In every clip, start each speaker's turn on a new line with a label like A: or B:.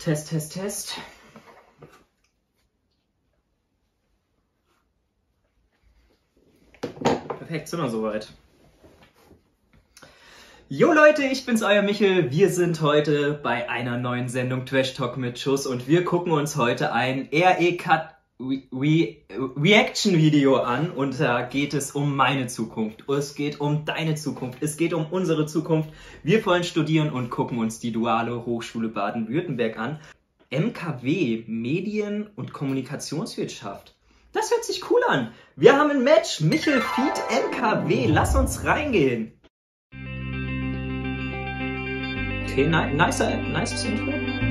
A: Test, Test, Test. Perfekt, sind wir soweit. Jo Leute, ich bin's, euer Michel. Wir sind heute bei einer neuen Sendung Trash Talk mit Schuss und wir gucken uns heute ein RE-Cut Reaction-Video an und da geht es um meine Zukunft, es geht um deine Zukunft, es geht um unsere Zukunft. Wir wollen studieren und gucken uns die Duale Hochschule Baden-Württemberg an. MKW, Medien- und Kommunikationswirtschaft. Das hört sich cool an. Wir haben ein Match, Michel feat. MKW, lass uns reingehen. Okay, nice Intro.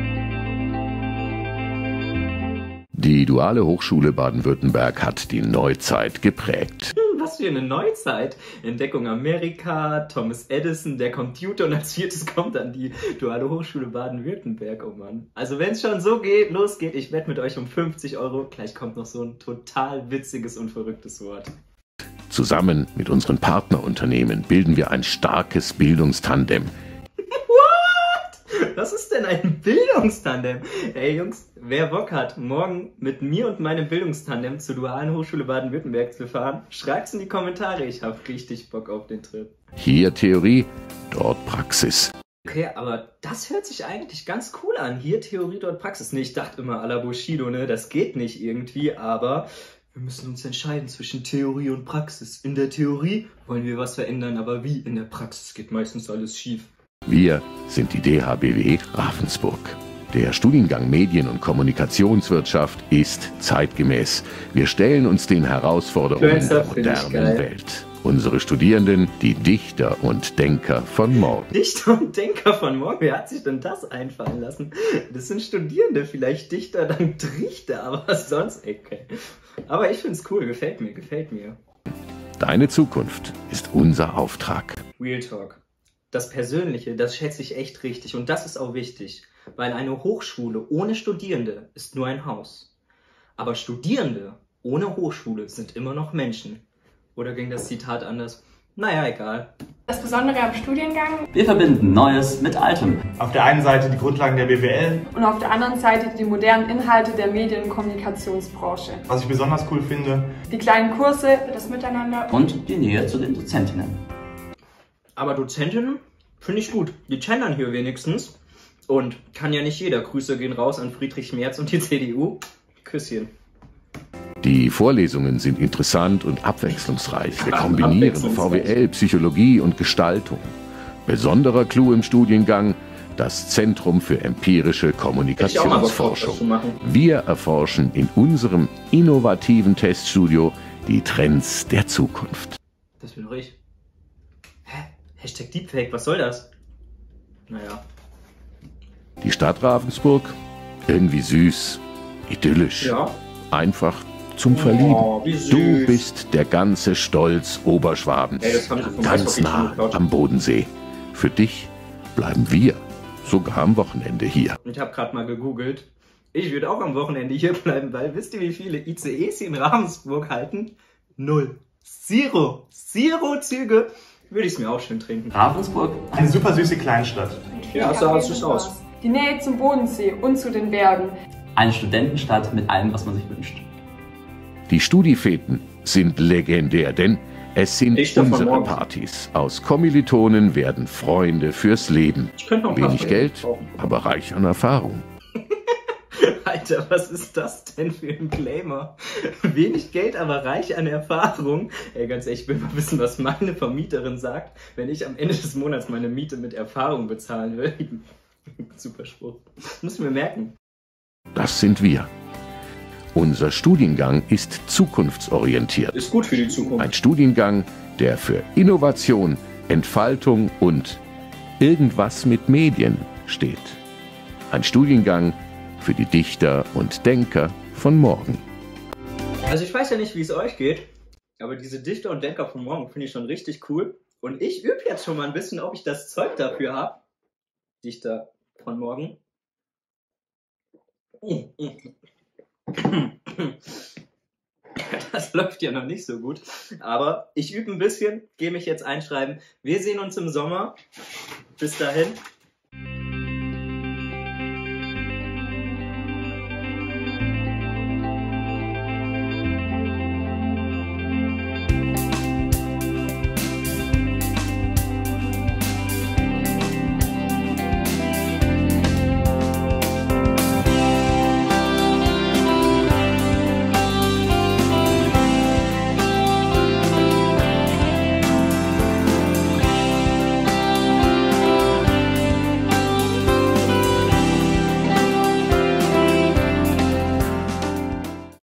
B: Die Duale Hochschule Baden-Württemberg hat die Neuzeit geprägt.
A: Was für eine Neuzeit. Entdeckung Amerika, Thomas Edison, der Computer und als viertes kommt dann die Duale Hochschule Baden-Württemberg. Oh Mann. Also wenn es schon so losgeht, ich wette mit euch um 50 €. Gleich kommt noch so ein total witziges und verrücktes Wort.
B: Zusammen mit unseren Partnerunternehmen bilden wir ein starkes Bildungstandem.
A: Was ist denn ein Bildungstandem? Ey Jungs, wer Bock hat, morgen mit mir und meinem Bildungstandem zur Dualen Hochschule Baden-Württemberg zu fahren, schreibt's in die Kommentare. Ich hab richtig Bock auf den Trip.
B: Hier Theorie, dort Praxis.
A: Okay, aber das hört sich eigentlich ganz cool an. Hier Theorie, dort Praxis. Nee, ich dachte immer à la Bushido, ne, das geht nicht irgendwie, aber wir müssen uns entscheiden zwischen Theorie und Praxis. In der Theorie wollen wir was verändern, aber wie? In der Praxis geht meistens alles schief.
B: Wir sind die DHBW Ravensburg. Der Studiengang Medien- und Kommunikationswirtschaft ist zeitgemäß. Wir stellen uns den Herausforderungen der modernen Welt. Unsere Studierenden, die Dichter und Denker von morgen.
A: Dichter und Denker von morgen? Wer hat sich denn das einfallen lassen? Das sind Studierende, vielleicht Dichter, dann Trichter, aber was sonst? Okay. Aber ich find's cool, gefällt mir.
B: Deine Zukunft ist unser Auftrag.
A: Real Talk. Das Persönliche, das schätze ich echt richtig und das ist auch wichtig, weil eine Hochschule ohne Studierende ist nur ein Haus. Aber Studierende ohne Hochschule sind immer noch Menschen. Oder ging das Zitat anders? Naja, egal.
C: Das Besondere am Studiengang:
D: wir verbinden Neues mit Altem.
E: Auf der einen Seite die Grundlagen der BWL
C: und auf der anderen Seite die modernen Inhalte der Medien- und Kommunikationsbranche.
E: Was ich besonders cool finde:
C: die kleinen Kurse, das Miteinander
D: und die Nähe zu den Dozentinnen.
A: Aber Dozentinnen finde ich gut. Die gendern hier wenigstens. Und kann ja nicht jeder. Grüße gehen raus an Friedrich Merz und die CDU. Küsschen.
B: Die Vorlesungen sind interessant und abwechslungsreich. Wir kombinieren VWL, Psychologie und Gestaltung. Besonderer Clou im Studiengang: das Zentrum für empirische Kommunikationsforschung. Wir erforschen in unserem innovativen Teststudio die Trends der Zukunft.
A: Das bin doch ich. Hashtag Deepfake, was soll das? Naja.
B: Die Stadt Ravensburg? Irgendwie süß, idyllisch,
A: ja.
B: Einfach zum Verlieben.
A: Oh, wie süß.
B: Du bist der ganze Stolz Oberschwabens, ganz nah am Bodensee. Für dich bleiben wir sogar am Wochenende hier.
A: Ich habe gerade mal gegoogelt. Ich würde auch am Wochenende hier bleiben, weil wisst ihr, wie viele ICEs hier in Ravensburg halten? 0. Zero Züge. Würde ich es mir auch schön trinken.
D: Ravensburg?
E: Eine super süße Kleinstadt.
A: Ja, so sieht es aus.
C: Die Nähe zum Bodensee und zu den Bergen.
D: Eine Studentenstadt mit allem, was man sich wünscht.
B: Die Studifeten sind legendär, denn es sind unsere Partys. Aus Kommilitonen werden Freunde fürs Leben. Wenig Geld, aber reich an Erfahrung.
A: Alter, was ist das denn für ein Claimer? Wenig Geld, aber reich an Erfahrung. Ey, ganz ehrlich, ich will mal wissen, was meine Vermieterin sagt, wenn ich am Ende des Monats meine Miete mit Erfahrung bezahlen will. Super Spruch. Muss ich mir merken.
B: Das sind wir. Unser Studiengang ist zukunftsorientiert.
A: Ist gut für die Zukunft.
B: Ein Studiengang, der für Innovation, Entfaltung und irgendwas mit Medien steht. Ein Studiengang für die Dichter und Denker von morgen.
A: Also ich weiß ja nicht, wie es euch geht, aber diese Dichter und Denker von morgen finde ich schon richtig cool. Und ich übe jetzt schon mal ein bisschen, ob ich das Zeug dafür habe. Dichter von morgen. Das läuft ja noch nicht so gut. Aber ich übe ein bisschen, gehe mich jetzt einschreiben. Wir sehen uns im Sommer. Bis dahin.